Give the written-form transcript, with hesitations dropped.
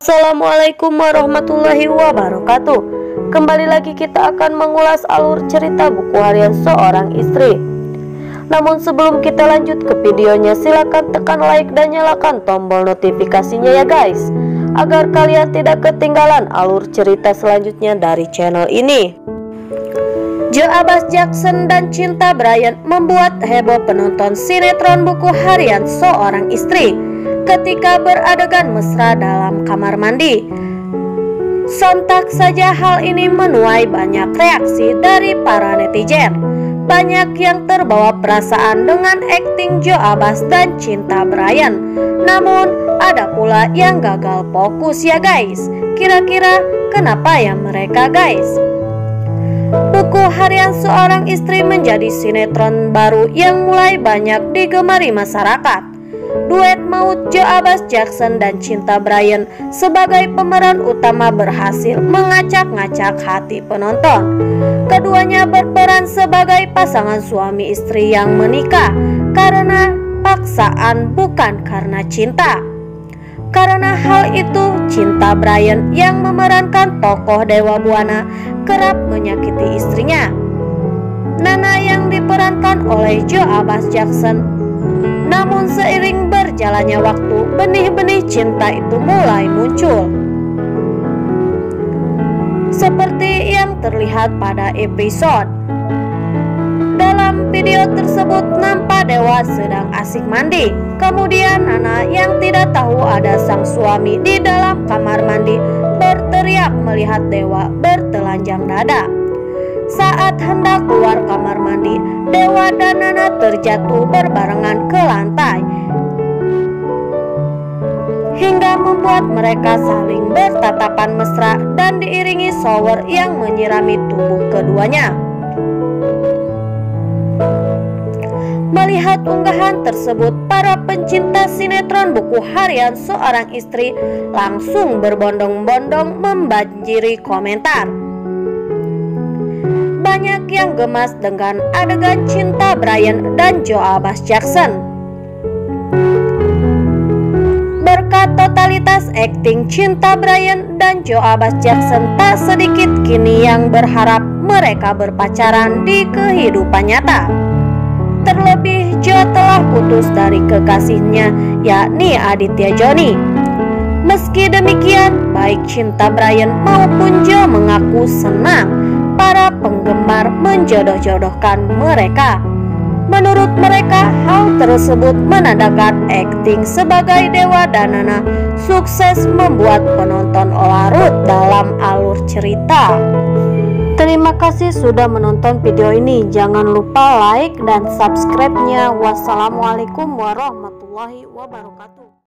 Assalamualaikum warahmatullahi wabarakatuh. Kembali lagi kita akan mengulas alur cerita buku harian seorang istri. Namun sebelum kita lanjut ke videonya, silakan tekan like dan nyalakan tombol notifikasinya ya guys, agar kalian tidak ketinggalan alur cerita selanjutnya dari channel ini. Joe Abbas Jackson dan Cinta Bryant membuat heboh penonton sinetron buku harian seorang istri ketika beradegan mesra dalam kamar mandi. Sontak saja hal ini menuai banyak reaksi dari para netizen. Banyak yang terbawa perasaan dengan akting Joe Abbas dan Cinta Bryant. Namun ada pula yang gagal fokus ya guys. Kira-kira kenapa ya mereka guys? Buku harian seorang istri menjadi sinetron baru yang mulai banyak digemari masyarakat. Duet maut Joe Abbas Jackson dan Cinta Bryant sebagai pemeran utama berhasil mengacak-ngacak hati penonton. Keduanya berperan sebagai pasangan suami istri yang menikah karena paksaan, bukan karena cinta. Karena hal itu, Cinta Bryant yang memerankan tokoh Dewa Buana kerap menyakiti istrinya, Nana, yang diperankan oleh Joe Abbas Jackson. Namun seiring berjalannya waktu, benih-benih cinta itu mulai muncul. Seperti yang terlihat pada episode. Dalam video tersebut nampak Dewa sedang asik mandi. Kemudian Nana yang tidak tahu ada sang suami di dalam kamar mandi berteriak melihat Dewa bertelanjang dada. Saat hendak keluar kamar mandi, Dewa dan Nana terjatuh berbarengan ke lantai hingga membuat mereka saling bertatapan mesra dan diiringi shower yang menyirami tubuh keduanya. Melihat unggahan tersebut, para pencinta sinetron buku harian seorang istri langsung berbondong-bondong membanjiri komentar. Banyak yang gemas dengan adegan Cinta Bryant dan Joe Abbas Jackson. Berkat totalitas akting Cinta Bryant dan Joe Abbas Jackson, tak sedikit kini yang berharap mereka berpacaran di kehidupan nyata. Terlebih Joe telah putus dari kekasihnya, yakni Aditya Joni. Meski demikian, baik Cinta Bryant maupun Joe mengaku senang para penggemar menjodoh-jodohkan mereka. Menurut mereka, hal tersebut menandakan akting sebagai Dewa dan Nana sukses membuat penonton larut dalam alur cerita. Terima kasih sudah menonton video ini. Jangan lupa like dan subscribe-nya. Wassalamualaikum warahmatullahi wabarakatuh.